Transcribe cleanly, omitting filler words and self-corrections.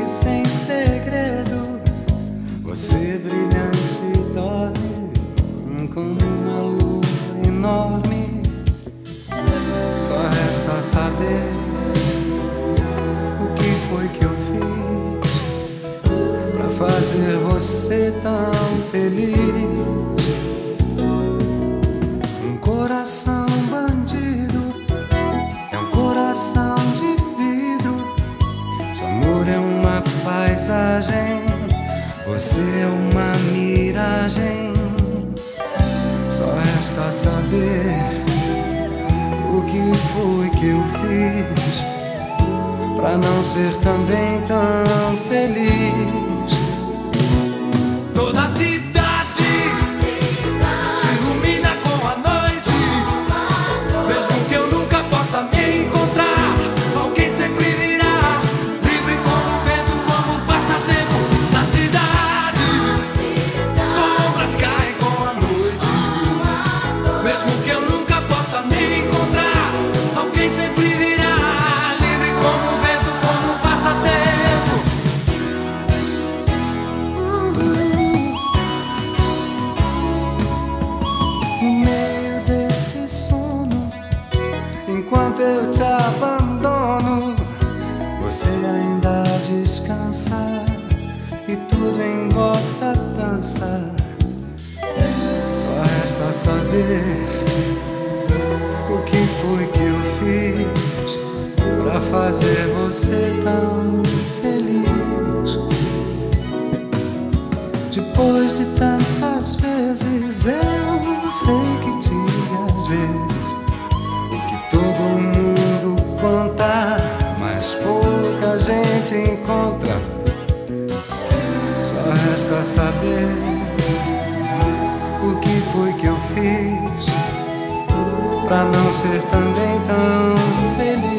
sem segredo. Você brilhante dorme como uma lua enorme. Só resta saber o que foi que eu fiz pra fazer você tão feliz. Um coração bandido é um coração de vidro. Seu amor é uma paisagem, você é uma miragem. Só resta saber o que foi que eu fiz pra não ser também tão feliz. Toda a cidade se ilumina com a noite. Mesmo que eu nunca possa me encontrar, alguém sempre virá, livre como o vento, como um passatempo. Na cidade, sombras caem com a noite. Mesmo que eu nunca possa me encontrar, alguém sempre virá, livre como o vento, como um passatempo. No meio desse sono, enquanto eu te abandono, você ainda descansa e tudo em volta dança. Só resta saber o que foi que eu fiz pra fazer você tão feliz. Depois de tantas vezes, eu sei que tinha às vezes o que todo mundo conta, mas pouca gente encontra. Só resta saber o que foi que eu fiz pra não ser também tão feliz.